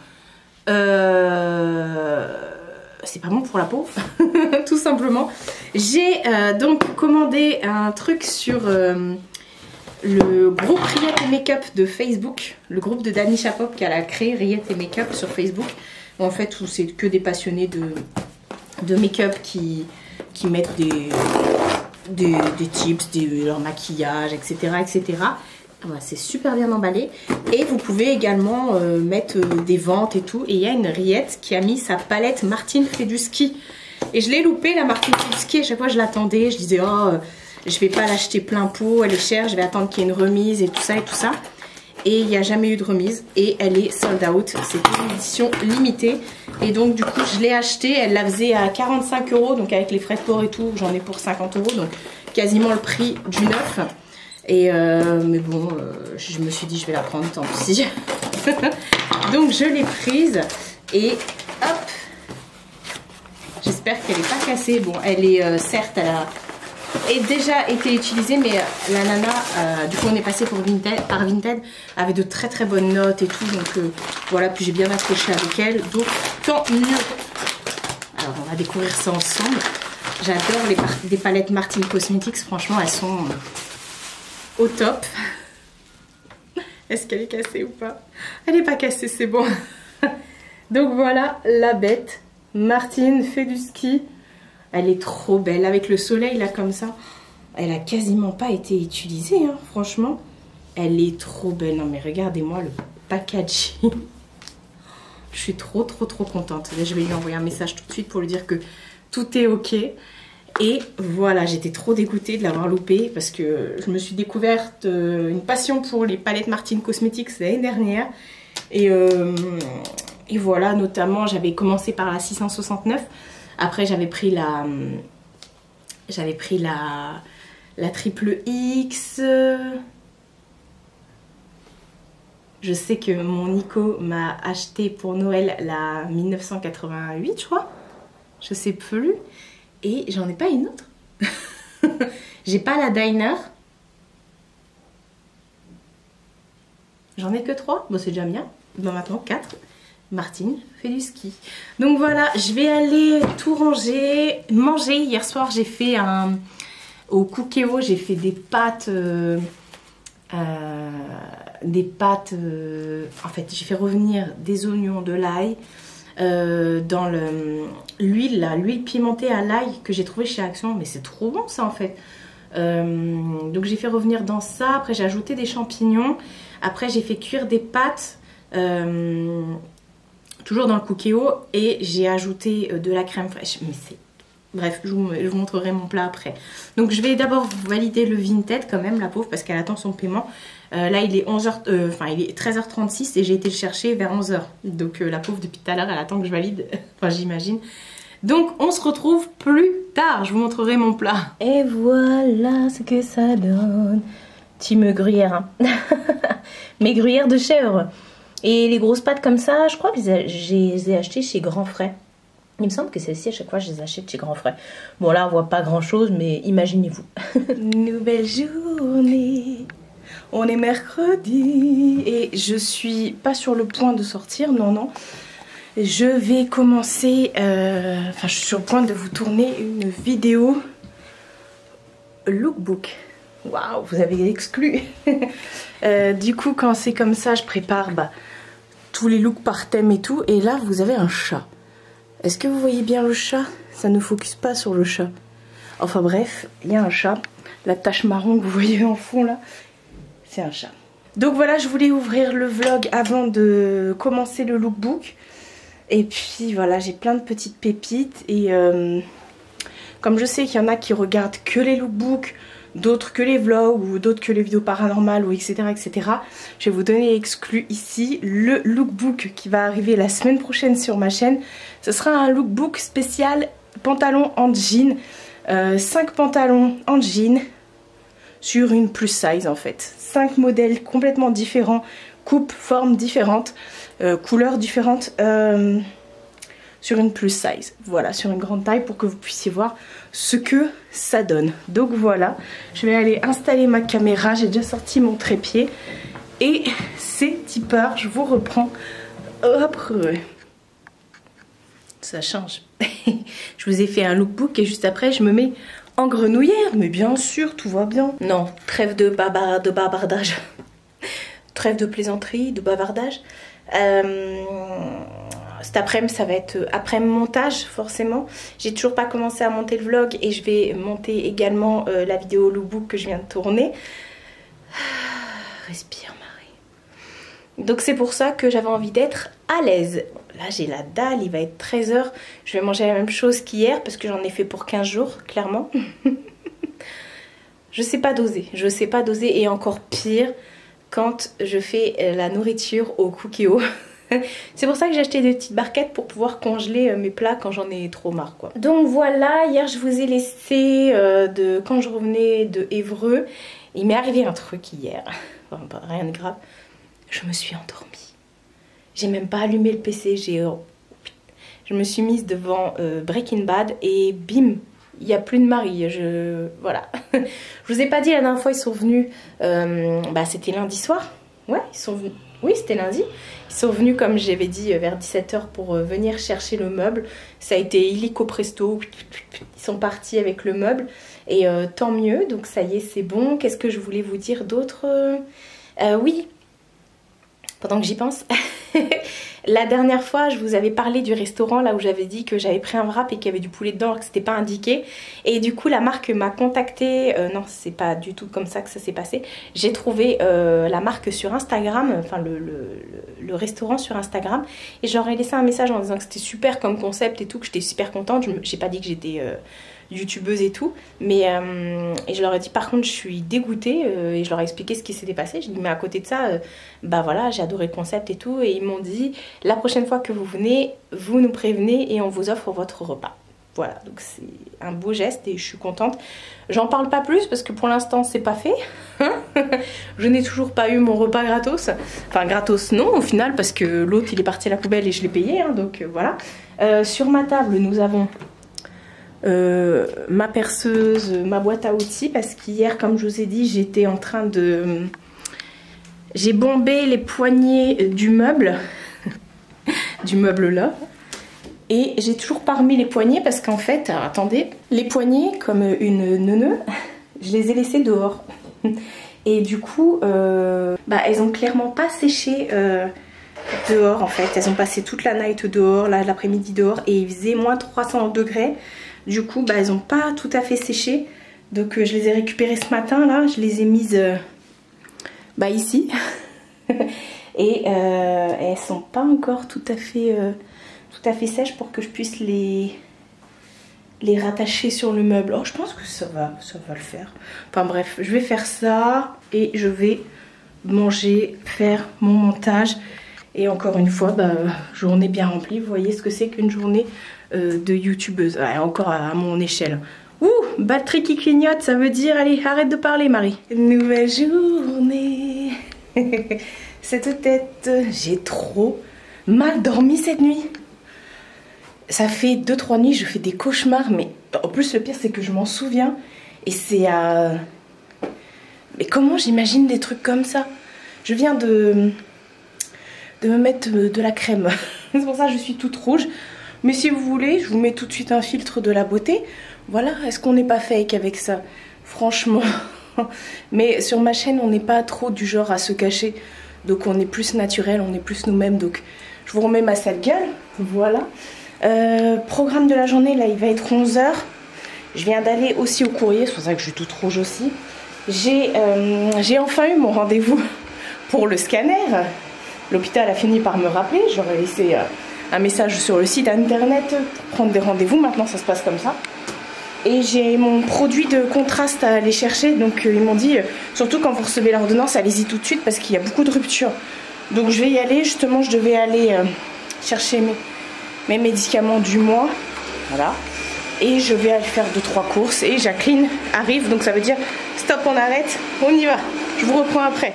Euh... C'est pas bon pour la peau, tout simplement. J'ai euh, donc commandé un truc sur euh, le groupe Riette et Make-up de Facebook, le groupe de Dani Chapop qui a créé Riette et Make-up sur Facebook. En fait, où c'est que des passionnés de, de make-up qui, qui mettent des, des, des tips, des, leur maquillage, et cetera et cetera. Voilà, c'est super bien emballé. Et vous pouvez également euh, mettre euh, des ventes et tout. Et il y a une Riette qui a mis sa palette Martine fait du ski. Et je l'ai loupé, la Martine fait du ski. À chaque fois, je l'attendais. Je disais, oh, euh, je vais pas l'acheter plein pot. Elle est chère. Je vais attendre qu'il y ait une remise et tout ça et tout ça. Et il n'y a jamais eu de remise. Et elle est sold out. C'est une édition limitée. Et donc, du coup, je l'ai achetée. Elle la faisait à quarante-cinq euros. Donc, avec les frais de port et tout, j'en ai pour cinquante euros. Donc, quasiment le prix du neuf. Et euh, mais bon, euh, je me suis dit je vais la prendre tant pis. Donc je l'ai prise et hop, j'espère qu'elle n'est pas cassée. Bon, elle est euh, certes, elle a et déjà été utilisée, mais euh, la nana, euh, du coup on est passé pour Vinted, par Vinted, avait de très très bonnes notes et tout, donc euh, voilà, puis j'ai bien accroché avec elle, donc tant mieux. Alors on va découvrir ça ensemble. J'adore les, les palettes Martin Cosmetics, franchement elles sont euh, au top. Est-ce qu'elle est cassée ou pas? Elle n'est pas cassée, c'est bon. Donc voilà la bête. Martine fait du ski. Elle est trop belle. Avec le soleil là comme ça. Elle a quasiment pas été utilisée, hein, franchement. Elle est trop belle. Non mais regardez-moi le packaging. Je suis trop trop trop contente. Là, je vais lui envoyer un message tout de suite pour lui dire que tout est ok. Et voilà, j'étais trop dégoûtée de l'avoir loupé parce que je me suis découverte euh, une passion pour les palettes Martin Cosmetics l'année dernière. Et, euh, et voilà, notamment, j'avais commencé par la six cent soixante-neuf. Après, j'avais pris la... J'avais pris la... La triple X. Je sais que mon Nico m'a acheté pour Noël la mille neuf cent quatre-vingt-huit, je crois. Je sais plus. Et j'en ai pas une autre. J'ai pas la Diner. J'en ai que trois. Bon, c'est déjà bien. Bon, maintenant quatre. Martine fait du ski. Donc voilà, je vais aller tout ranger, manger. Hier soir, j'ai fait un... Au Cookéo, j'ai fait des pâtes... Euh... Euh... Des pâtes... Euh... En fait, j'ai fait revenir des oignons, de l'ail... Euh, dans l'huile, l'huile pimentée à l'ail que j'ai trouvé chez Action, mais c'est trop bon ça en fait. Euh, donc j'ai fait revenir dans ça, après j'ai ajouté des champignons, après j'ai fait cuire des pâtes, euh, toujours dans le Cookéo, et j'ai ajouté de la crème fraîche, mais c'est... Bref, je vous, je vous montrerai mon plat après. Donc je vais d'abord valider le Vinted quand même, la pauvre, parce qu'elle attend son paiement. Euh, là il est onze heures, euh, enfin il est treize heures trente-six et j'ai été le chercher vers onze heures. Donc euh, la pauvre depuis tout à l'heure elle attend que je valide, enfin j'imagine. Donc on se retrouve plus tard, je vous montrerai mon plat. Et voilà ce que ça donne. Team gruyère, hein. Mes gruyères de chèvre. Et les grosses pâtes comme ça, je crois que je les ai achetées chez Grand Frais. Il me semble que celles-ci, à chaque fois, je les achète chez Grand Frais. Bon, là, on voit pas grand-chose, mais imaginez-vous. Nouvelle journée. On est mercredi. Et je suis pas sur le point de sortir, non, non. Je vais commencer... Euh, enfin, je suis sur le point de vous tourner une vidéo lookbook. Waouh, vous avez exclu. euh, Du coup, quand c'est comme ça, je prépare bah, tous les looks par thème et tout. Et là, vous avez un chat. Est-ce que vous voyez bien le chat? Ça ne focus pas sur le chat. Enfin bref, il y a un chat. La tache marron que vous voyez en fond là, c'est un chat. Donc voilà, je voulais ouvrir le vlog avant de commencer le lookbook. Et puis voilà, j'ai plein de petites pépites. Et euh, comme je sais qu'il y en a qui regardent que les lookbooks, d'autres que les vlogs ou d'autres que les vidéos paranormales ou etc etc, je vais vous donner exclu ici le lookbook qui va arriver la semaine prochaine sur ma chaîne. Ce sera un lookbook spécial pantalon en jean, euh, cinq pantalons en jean sur une plus size en fait, cinq modèles complètement différents, coupes, formes différentes, euh, couleurs différentes, euh, sur une plus size, voilà, sur une grande taille pour que vous puissiez voir ce que ça donne. Donc voilà, je vais aller installer ma caméra, j'ai déjà sorti mon trépied et c'est tipeur, je vous reprends après. Ça change. Je vous ai fait un lookbook et juste après je me mets en grenouillère, mais bien sûr tout va bien. Non, trêve de, babar de bavardage, trêve de plaisanterie, de bavardage. Euh... Cet après-midi, ça va être après montage forcément. J'ai toujours pas commencé à monter le vlog et je vais monter également euh, la vidéo lookbook que je viens de tourner. Respire Marie. Donc c'est pour ça que j'avais envie d'être à l'aise. Là j'ai la dalle, il va être treize heures. Je vais manger la même chose qu'hier parce que j'en ai fait pour quinze jours, clairement. Je sais pas doser, je sais pas doser et encore pire quand je fais la nourriture au Cookéo. C'est pour ça que j'ai acheté des petites barquettes pour pouvoir congeler mes plats quand j'en ai trop marre quoi. Donc voilà, hier je vous ai laissé euh, de quand je revenais de Évreux. Il m'est arrivé un truc hier, enfin, rien de grave. Je me suis endormie. J'ai même pas allumé le P C, j'ai je me suis mise devant euh, Breaking Bad et bim, il n'y a plus de mari. Je... Voilà. Je vous ai pas dit la dernière fois, ils sont venus, euh, bah c'était lundi soir. Ouais, ils sont venus. Oui, c'était lundi. Ils sont venus, comme j'avais dit, vers dix-sept heures pour euh, venir chercher le meuble. Ça a été illico presto. Ils sont partis avec le meuble. Et euh, tant mieux. Donc ça y est, c'est bon. Qu'est-ce que je voulais vous dire d'autre? euh, Oui. Pendant que j'y pense. La dernière fois, je vous avais parlé du restaurant là où j'avais dit que j'avais pris un wrap et qu'il y avait du poulet dedans alors que c'était pas indiqué. Et du coup, la marque m'a contacté. Euh, non, c'est pas du tout comme ça que ça s'est passé. J'ai trouvé euh, la marque sur Instagram, enfin le, le, le, le restaurant sur Instagram. Et je leur ai laissé un message en disant que c'était super comme concept et tout, que j'étais super contente. Je j'ai pas dit que j'étais euh, youtubeuse et tout. Mais euh, et je leur ai dit par contre, je suis dégoûtée euh, et je leur ai expliqué ce qui s'était passé. Je dis mais à côté de ça, euh, bah voilà, j'ai adoré le concept et tout. Et ils m'ont dit la prochaine fois que vous venez, vous nous prévenez et on vous offre votre repas. Voilà, donc c'est un beau geste et je suis contente. J'en parle pas plus parce que pour l'instant c'est pas fait. Je n'ai toujours pas eu mon repas gratos. Enfin gratos non au final parce que l'autre il est parti à la poubelle et je l'ai payé. Hein, donc euh, voilà. Euh, sur ma table nous avons euh, ma perceuse, ma boîte à outils. Parce qu'hier comme je vous ai dit j'étais en train de... J'ai bombé les poignées du meuble. Du meuble là. Et j'ai toujours pas remis les poignées parce qu'en fait, alors, attendez, les poignées comme une neuneu, je les ai laissées dehors. Et du coup, euh, bah, elles ont clairement pas séché euh, dehors en fait. Elles ont passé toute la night dehors, l'après-midi dehors et il faisait moins trois cents degrés. Du coup, bah, elles ont pas tout à fait séché. Donc euh, je les ai récupérées ce matin là, je les ai mises euh, bah, ici. Et euh, elles sont pas encore tout à fait... Euh, tout à fait sèche pour que je puisse les les rattacher sur le meuble. Oh, je pense que ça va, ça va le faire. Enfin bref, je vais faire ça et je vais manger, faire mon montage. Et encore une fois, bah, journée bien remplie. Vous voyez ce que c'est qu'une journée euh, de youtubeuse. Ouais, encore à, à mon échelle. Ouh, batterie qui clignote, ça veut dire, allez, arrête de parler Marie. Nouvelle journée. Cette tête, j'ai trop mal dormi cette nuit. Ça fait deux trois nuits, je fais des cauchemars, mais en plus le pire c'est que je m'en souviens. Et c'est à... Mais comment j'imagine des trucs comme ça? Je viens de... de me mettre de la crème. C'est pour ça que je suis toute rouge. Mais si vous voulez, je vous mets tout de suite un filtre de la beauté. Voilà, est-ce qu'on n'est pas fake avec ça? Franchement. Mais sur ma chaîne, on n'est pas trop du genre à se cacher. Donc on est plus naturel, on est plus nous-mêmes. Donc je vous remets ma sale gueule. Voilà. Euh, programme de la journée, là il va être onze heures. Je viens d'aller aussi au courrier, c'est pour ça que je suis toute rouge aussi. J'ai euh, j'ai enfin eu mon rendez-vous pour le scanner. L'hôpital a fini par me rappeler. J'aurais laissé euh, un message sur le site internet pour prendre des rendez-vous. Maintenant ça se passe comme ça. Et j'ai mon produit de contraste à aller chercher. Donc euh, ils m'ont dit, euh, surtout quand vous recevez l'ordonnance, allez-y tout de suite parce qu'il y a beaucoup de ruptures. Donc je vais y aller, justement je devais aller euh, chercher mes... mes médicaments du mois, voilà, et je vais aller faire deux trois courses et Jacqueline arrive, donc ça veut dire stop, on arrête, on y va, je vous reprends après.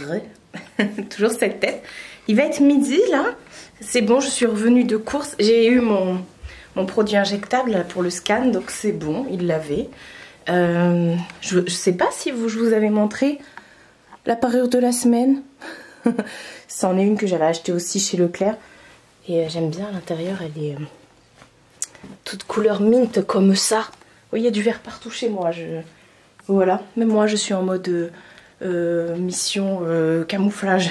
Toujours cette tête. Il va être midi là, c'est bon, je suis revenue de course, j'ai eu mon, mon produit injectable pour le scan, donc c'est bon, il l'avait. Euh, je, je sais pas si vous, je vous avais montré la parure de la semaine. C'en est une que j'avais achetée aussi chez Leclerc. Et euh, j'aime bien, l'intérieur, elle est euh, toute couleur mint comme ça. Vous voyez, il y a du vert partout chez moi. Je... Voilà, même moi je suis en mode euh, euh, mission euh, camouflage.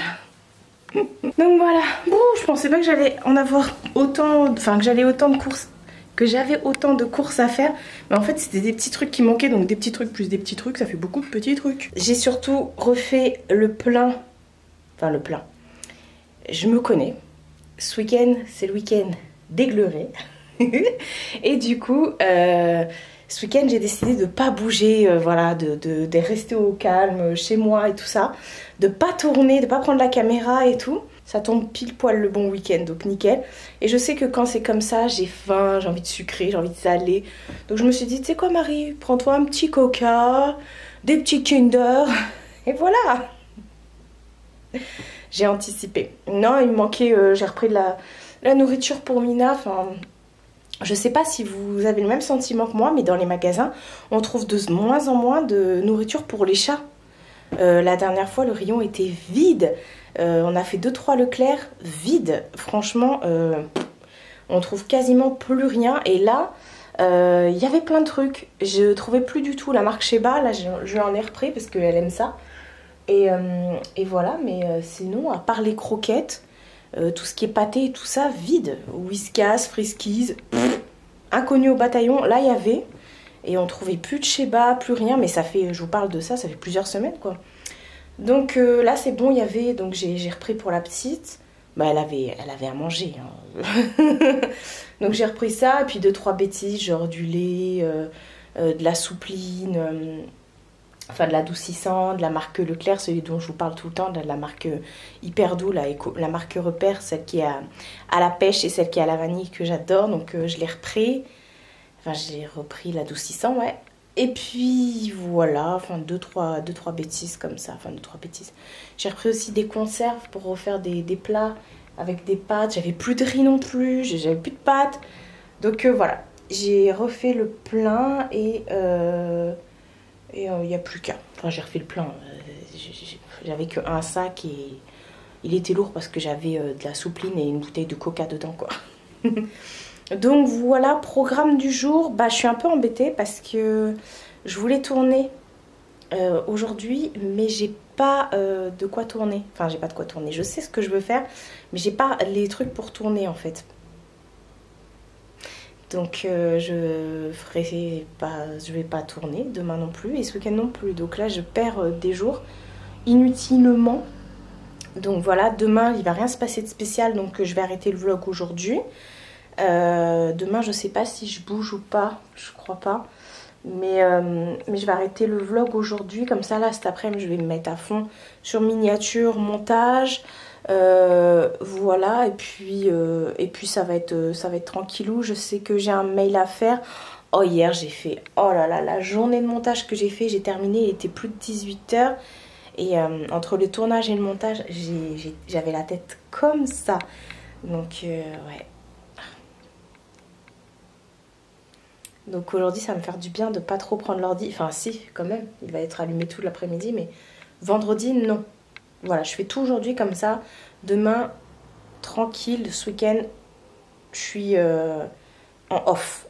Donc voilà, bon, je pensais pas que j'allais en avoir autant, enfin que j'allais autant de courses, que j'avais autant de courses à faire. Mais en fait c'était des petits trucs qui manquaient, donc des petits trucs plus des petits trucs, ça fait beaucoup de petits trucs. J'ai surtout refait le plein, enfin le plein, je me connais. Ce week-end, c'est le week-end d'Aiglerets. Et du coup, euh, ce week-end, j'ai décidé de ne pas bouger, euh, voilà, de, de, de rester au calme chez moi et tout ça. De ne pas tourner, de ne pas prendre la caméra et tout. Ça tombe pile poil le bon week-end, donc nickel. Et je sais que quand c'est comme ça, j'ai faim, j'ai envie de sucrer, j'ai envie de saler. Donc je me suis dit, tu sais quoi Marie, prends-toi un petit coca, des petits Kinder, et voilà. J'ai anticipé. Non, il me manquait, euh, j'ai repris de la, La nourriture pour Mina, enfin... Je sais pas si vous avez le même sentiment que moi, mais dans les magasins, on trouve de moins en moins de nourriture pour les chats. Euh, la dernière fois, le rayon était vide. Euh, on a fait deux trois Leclerc, vide. Franchement, euh, on trouve quasiment plus rien. Et là, il euh, y avait plein de trucs. Je trouvais plus du tout la marque Sheba. Là, je, je en ai repris parce qu'elle aime ça. Et, euh, et voilà, mais euh, sinon, à part les croquettes... Euh, tout ce qui est pâté et tout ça, vide. Whiskas, Friskies, pff, inconnu au bataillon. Là, il y avait. Et on trouvait plus de Sheba, plus rien. Mais ça fait, je vous parle de ça, ça fait plusieurs semaines, quoi. Donc euh, là, c'est bon, il y avait. Donc j'ai repris pour la petite. Bah, elle avait, elle avait à manger. Hein. Donc j'ai repris ça. Et puis deux, trois bêtises, genre du lait, euh, euh, de la soupline. Euh, Enfin, de l'adoucissant, de la marque Leclerc, celui dont je vous parle tout le temps, de la marque hyper doux, la, la marque Repère, celle qui est à, à la pêche et celle qui est à la vanille que j'adore. Donc euh, je l'ai repris. Enfin, j'ai repris l'adoucissant, ouais. Et puis voilà, enfin deux trois, deux, trois bêtises comme ça. Enfin, deux, trois bêtises. J'ai repris aussi des conserves pour refaire des, des plats avec des pâtes. J'avais plus de riz non plus, j'avais plus de pâtes. Donc euh, voilà, j'ai refait le plein et... Euh, Et il euh, n'y a plus qu'un. Enfin, j'ai refait le plein. J'avais qu'un sac et il était lourd parce que j'avais euh, de la soupline et une bouteille de coca dedans, quoi. Donc voilà, programme du jour. Bah, je suis un peu embêtée parce que je voulais tourner euh, aujourd'hui, mais j'ai pas euh, de quoi tourner. Enfin, j'ai pas de quoi tourner. Je sais ce que je veux faire, mais j'ai pas les trucs pour tourner en fait. Donc euh, je ferai pas, je vais pas tourner demain non plus et ce week-end non plus. Donc là je perds euh, des jours inutilement. Donc voilà, demain il va rien se passer de spécial, donc euh, je vais arrêter le vlog aujourd'hui. Euh, demain je sais pas si je bouge ou pas, je crois pas. Mais, euh, mais je vais arrêter le vlog aujourd'hui, comme ça là cet après-midi je vais me mettre à fond sur miniature, montage. Euh, voilà, et puis, euh, et puis ça va être, ça va être tranquillou. Je sais que j'ai un mail à faire. Oh, hier j'ai fait, oh là là, la journée de montage que j'ai fait, j'ai terminé, il était plus de dix-huit heures. Et euh, entre le tournage et le montage, j'avais la tête comme ça. Donc, euh, ouais. Donc aujourd'hui, ça va me faire du bien de pas trop prendre l'ordi. Enfin, si, quand même, il va être allumé tout l'après-midi, mais vendredi, non. Voilà, je fais tout aujourd'hui comme ça. Demain, tranquille, ce week-end, je suis euh, en off.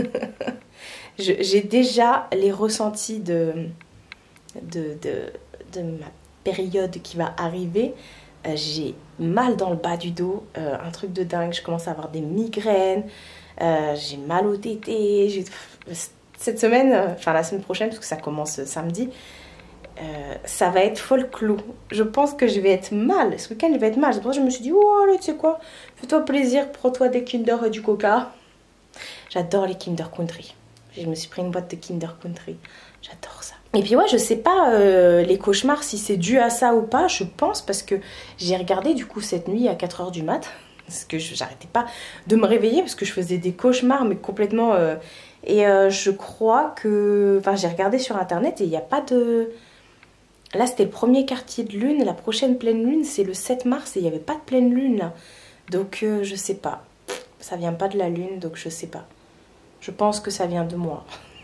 J'ai déjà les ressentis de, de, de, de ma période qui va arriver. Euh, J'ai mal dans le bas du dos, euh, un truc de dingue. Je commence à avoir des migraines. Euh, J'ai mal au tété. Cette semaine, enfin la semaine prochaine, parce que ça commence samedi, Euh, ça va être folklore. Je pense que je vais être mal. Ce week-end, je vais être mal. C'est pour ça que je me suis dit, oh, allez, tu sais quoi, fais-toi plaisir, prends-toi des Kinder et du Coca. J'adore les Kinder Country. Je me suis pris une boîte de Kinder Country. J'adore ça. Et puis ouais, je sais pas euh, les cauchemars, si c'est dû à ça ou pas. Je pense parce que j'ai regardé du coup cette nuit à quatre heures du mat. Parce que j'arrêtais pas de me réveiller parce que je faisais des cauchemars, mais complètement... Euh, et euh, je crois que... Enfin, j'ai regardé sur internet et il n'y a pas de... Là, c'était le premier quartier de lune. La prochaine pleine lune, c'est le sept mars et il n'y avait pas de pleine lune là. Donc, euh, je sais pas. Ça vient pas de la lune, donc je sais pas. Je pense que ça vient de moi.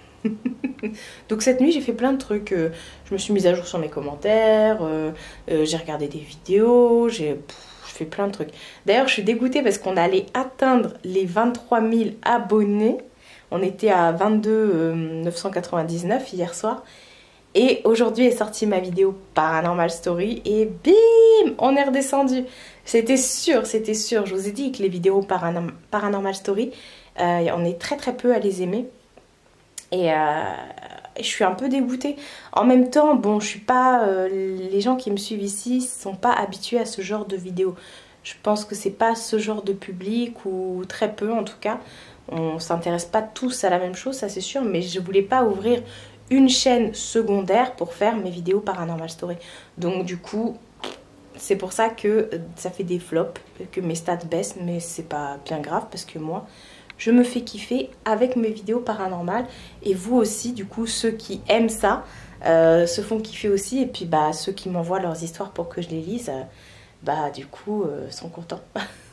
Donc, cette nuit, j'ai fait plein de trucs. Euh, je me suis mise à jour sur mes commentaires. Euh, euh, j'ai regardé des vidéos. J'ai fait plein de trucs. D'ailleurs, je suis dégoûtée parce qu'on allait atteindre les vingt-trois mille abonnés. On était à vingt-deux mille neuf cent quatre-vingt-dix-neuf hier soir. Et aujourd'hui est sortie ma vidéo Paranormal Story et bim, on est redescendu. C'était sûr, c'était sûr. Je vous ai dit que les vidéos Paranorm Paranormal Story, euh, on est très très peu à les aimer. Et euh, je suis un peu dégoûtée. En même temps, bon, je suis pas... Euh, les gens qui me suivent ici sont pas habitués à ce genre de vidéos. Je pense que c'est pas ce genre de public, ou très peu en tout cas. On s'intéresse pas tous à la même chose, ça c'est sûr. Mais je voulais pas ouvrir une chaîne secondaire pour faire mes vidéos Paranormal Story. Donc du coup, c'est pour ça que ça fait des flops, que mes stats baissent, mais c'est pas bien grave parce que moi, je me fais kiffer avec mes vidéos paranormales. Et vous aussi, du coup, ceux qui aiment ça, euh, se font kiffer aussi. Et puis bah ceux qui m'envoient leurs histoires pour que je les lise, euh, bah du coup, euh, sont contents.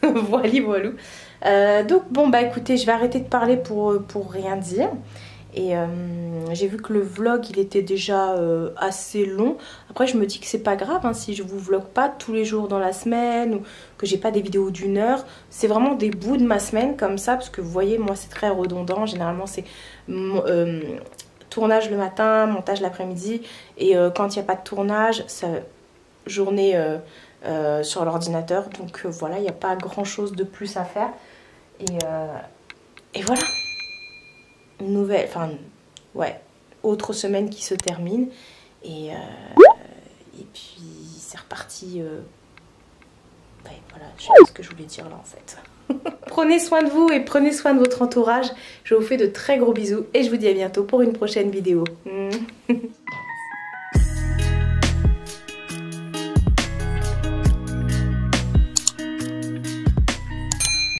Voilà, voilà. Euh, donc bon bah écoutez, je vais arrêter de parler pour, pour rien dire. Et euh, j'ai vu que le vlog il était déjà euh, assez long. Après je me dis que c'est pas grave hein, si je vous vlog pas tous les jours dans la semaine ou que j'ai pas des vidéos d'une heure. C'est vraiment des bouts de ma semaine comme ça parce que vous voyez moi c'est très redondant. Généralement c'est euh, tournage le matin, montage l'après-midi et euh, quand il n'y a pas de tournage, ça, journée euh, euh, sur l'ordinateur. Donc euh, voilà, il n'y a pas grand chose de plus à faire. Et, euh, et voilà. Nouvelle, enfin, ouais, autre semaine qui se termine. Et, euh, et puis, c'est reparti. Euh... Ouais, voilà, je sais pas ce que je voulais dire là en fait. Prenez soin de vous et prenez soin de votre entourage. Je vous fais de très gros bisous et je vous dis à bientôt pour une prochaine vidéo.